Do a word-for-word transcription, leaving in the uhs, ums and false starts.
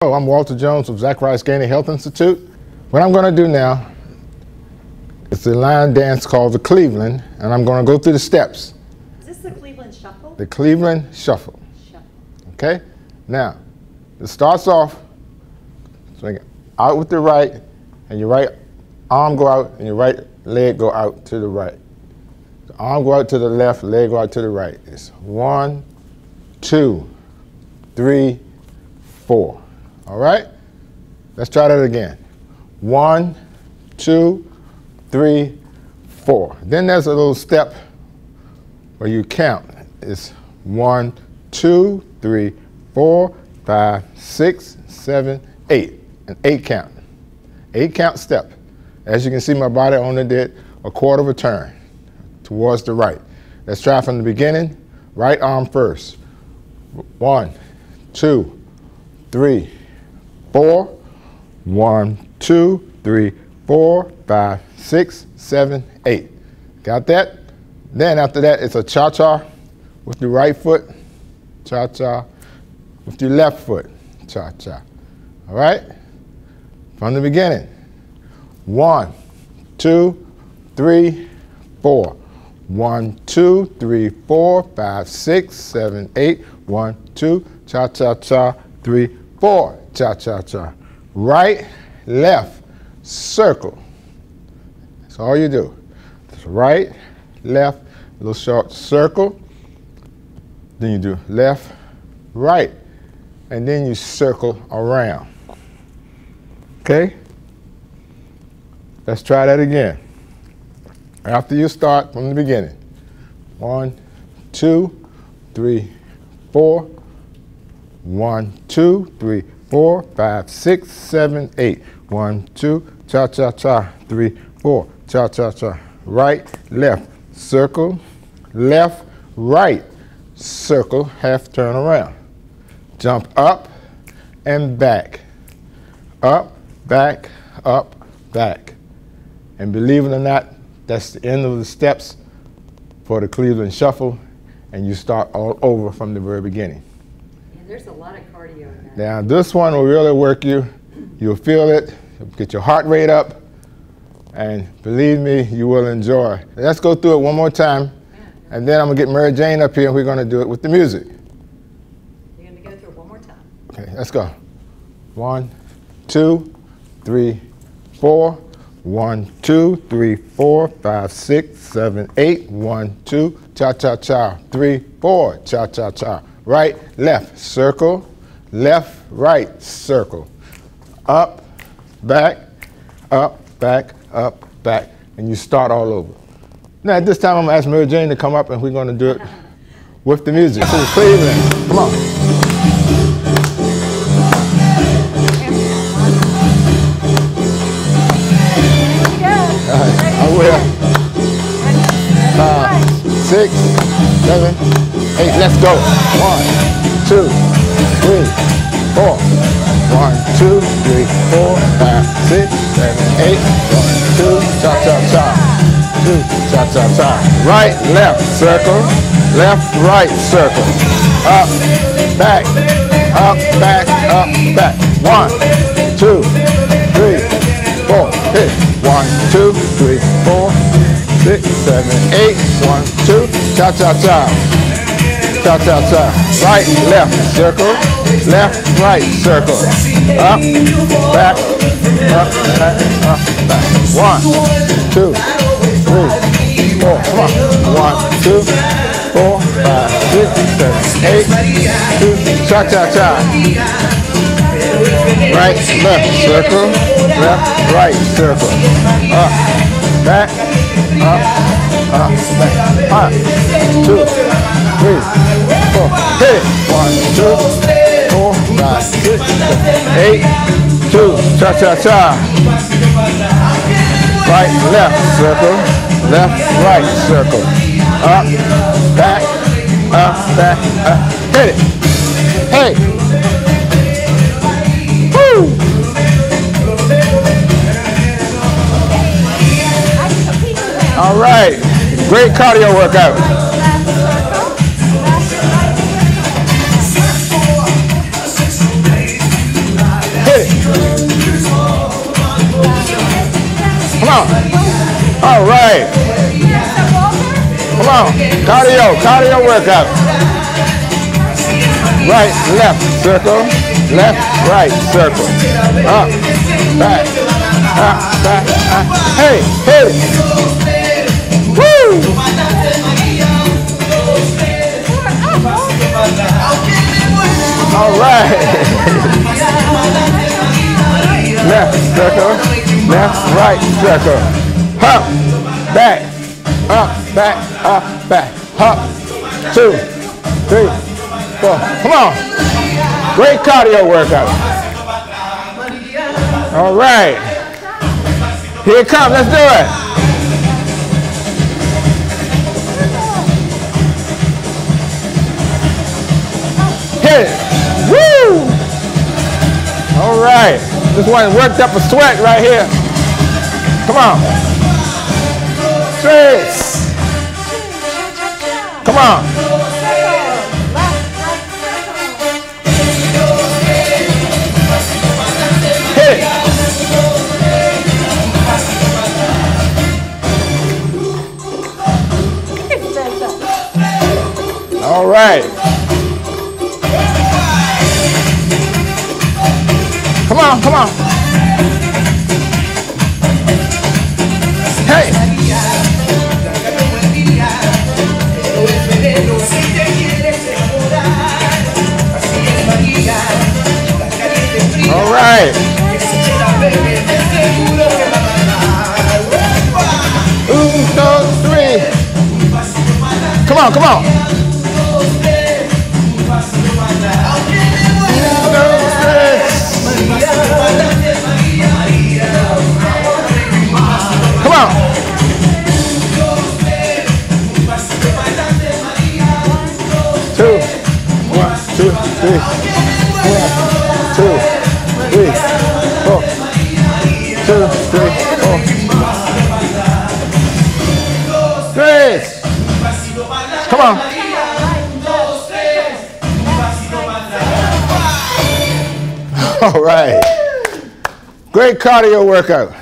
Hello, I'm Walter Jones of Zacharias Ganey Health Institute. What I'm going to do now is a line dance called the Cleveland, and I'm going to go through the steps. Is this the Cleveland Shuffle? The Cleveland Shuffle. Shuffle. Okay? Now, it starts off swing it out with the right, and your right arm go out, and your right leg go out to the right. The arm go out to the left, leg go out to the right. It's one, two, three, four. All right? Let's try that again. One, two, three, four. Then there's a little step where you count. It's one, two, three, four, five, six, seven, eight. An eight count. Eight count step. As you can see, my body only did a quarter of a turn towards the right. Let's try from the beginning. Right arm first. One, two, three, four. One, two, three, four, five, six, seven, eight. Got that? Then after that, it's a cha-cha with your right foot, cha-cha with your left foot, cha-cha. All right? From the beginning. One, two, three, four. One, two, three, four, five, six, seven, eight. One, two, cha-cha-cha, three, four, cha-cha-cha. Right, left, circle. That's all you do. Just right, left, a little short circle. Then you do left, right, and then you circle around. Okay? Let's try that again. After you start from the beginning. One, two, three, four. One, two, three, four, five, six, seven, eight. One, two, cha-cha-cha, three, four, cha-cha-cha. Right, left, circle, left, right, circle, half turn around. Jump up and back. Up, back, up, back. And believe it or not, that's the end of the steps for the Cleveland Shuffle, and you start all over from the very beginning. Yeah, there's a lot of cardio in that. Now this one will really work you. You'll feel it, get your heart rate up, and believe me, you will enjoy. Let's go through it one more time, and then I'm gonna get Mary Jane up here and we're gonna do it with the music. You're gonna go through it one more time. Okay, let's go. One, two, three, four. One, two, three, four, five, six, seven, eight. One, two, cha-cha-cha. Three, four, cha-cha-cha. Right, left, circle. Left, right, circle. Up, back, up, back, up, back. And you start all over. Now at this time, I'm gonna ask Mary Jane to come up and we're gonna do it with the music. This is Cleveland, come on. I will. Five, six, seven, eight. Let's go. One, two, three, four. One, two, three, four, five, six, seven, eight. One, two, cha cha cha. Two, cha cha cha. Right, left, circle. Left, right, circle. Up, back, up, back, up, back. One, two, three, four. Hit. One, two, three, four, six, seven, eight. One, two, cha-cha-cha. Cha-cha-cha. Right, left, circle. Left, right, circle. Up, back, up, back, up, back. One, two, three, four. Come on. One, two, four, five, six, seven, eight. Two, cha-cha-cha. Right, left, circle, left, right, circle. Up, back, up, up, back. One, two, three, four. Hit it. One, two, four, five, six, seven, eight. Two, cha-cha-cha. Right, left, circle, left, right, circle. Up, back, up, back, up. Hit it. Hey. All right, great cardio workout. on. All right. Come on. Cardio, cardio workout. Right, left, circle. Left, right, circle. Up, back, up, back, up. Hey, hey. Woo! All right. Left circle, left, right circle. Up, back, up, back, up, back. Up, two, three, four. Come on. Great cardio workout. All right. Here it comes. Let's do it. Hit it. Woo! All right. This one worked up a sweat right here. Come on. Straight. Come on. Hit it. All right. Come on, come on. Hey. All right. Un, dos, three. Come on, come on. Come on. Two, one, two, three, one, two, three, four, two, three, four. Three. Come on. All right. Great cardio workout.